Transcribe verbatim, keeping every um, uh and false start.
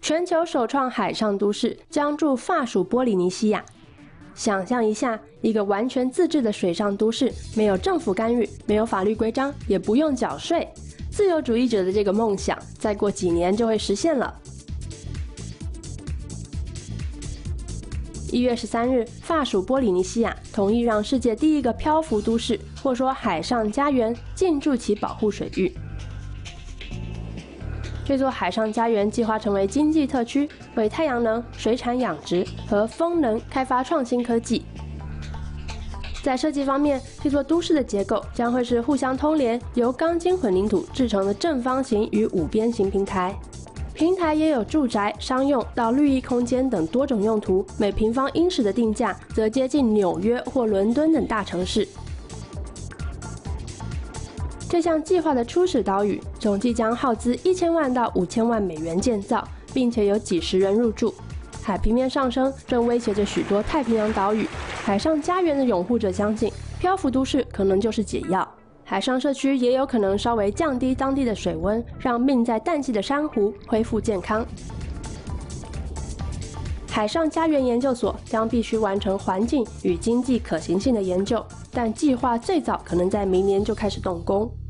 全球首创海上都市将驻法属波利尼西亚。想象一下，一个完全自治的水上都市，没有政府干预，没有法律规章，也不用缴税，自由主义者的这个梦想，再过几年就会实现了。一月十三日，法属波利尼西亚同意让世界第一个漂浮都市，或说海上家园，进驻其保护水域。这座海上家园计划成为经济特区，为太阳能、水产养殖和风能开发创新科技。在设计方面，这座都市的结构将会是互相通连、由钢筋混凝土制成的正方形与五边形平台。平台也有住宅、商用到绿意空间等多种用途，每平方英尺的定价则接近纽约或伦敦等大城市。这项计划的初始岛屿总计将耗资一千万到五千万美元建造，并且有几十人入住。海平面上升正威胁着许多太平洋岛屿，海上家园的拥护者相信，漂浮都市可能就是解药。海上社区也有可能稍微降低当地的水温，让命在淡季的珊瑚恢复健康。海上家园研究所将必须完成环境与经济可行性的研究，但计划最早可能在明年就开始动工。